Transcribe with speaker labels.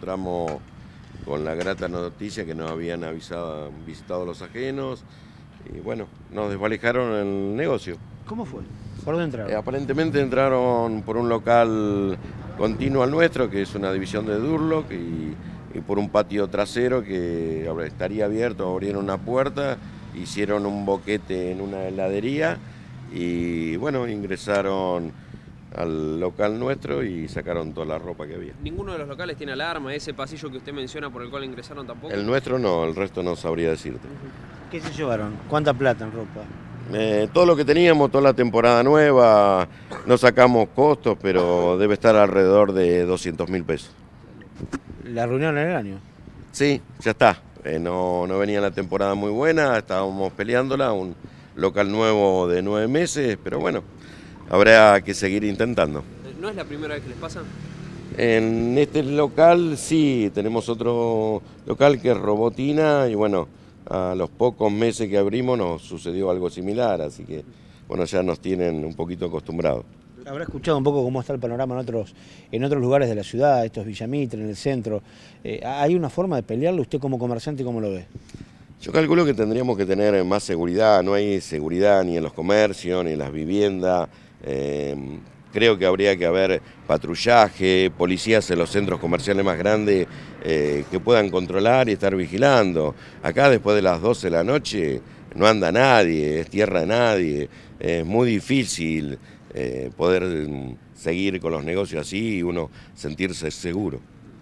Speaker 1: encontramos con la grata noticia que nos habían visitado los ajenos y bueno, nos desvalijaron el negocio.
Speaker 2: ¿Cómo fue? ¿Por dónde entraron?
Speaker 1: Aparentemente entraron por un local continuo al nuestro, que es una división de Durlock, y por un patio trasero que estaría abierto, abrieron una puerta, hicieron un boquete en una heladería y bueno, ingresaron al local nuestro y sacaron toda la ropa que había.
Speaker 3: ¿Ninguno de los locales tiene alarma? ¿Ese pasillo que usted menciona por el cual ingresaron tampoco?
Speaker 1: El nuestro no, el resto no sabría decirte.
Speaker 2: ¿Qué se llevaron? ¿Cuánta plata en ropa?
Speaker 1: Todo lo que teníamos, toda la temporada nueva, no sacamos costos, pero debe estar alrededor de 200.000 pesos.
Speaker 2: ¿La reunión en el año?
Speaker 1: Sí, ya está. No venía la temporada muy buena, estábamos peleándola, un local nuevo de 9 meses, pero bueno, habrá que seguir intentando.
Speaker 3: ¿No es la primera vez que les pasa?
Speaker 1: En este local sí, tenemos otro local que es Robotina y bueno, a los pocos meses que abrimos nos sucedió algo similar, así que bueno, ya nos tienen un poquito acostumbrados.
Speaker 2: Habrá escuchado un poco cómo está el panorama en otros lugares de la ciudad, estos Villamitre, en el centro. ¿Hay una forma de pelearlo? ¿Usted como comerciante cómo lo ve?
Speaker 1: Yo calculo que tendríamos que tener más seguridad, no hay seguridad ni en los comercios, ni en las viviendas. Creo que habría que haber patrullaje, policías en los centros comerciales más grandes que puedan controlar y estar vigilando. Acá después de las 12 de la noche no anda nadie, es tierra de nadie, es muy difícil poder seguir con los negocios así y uno sentirse seguro.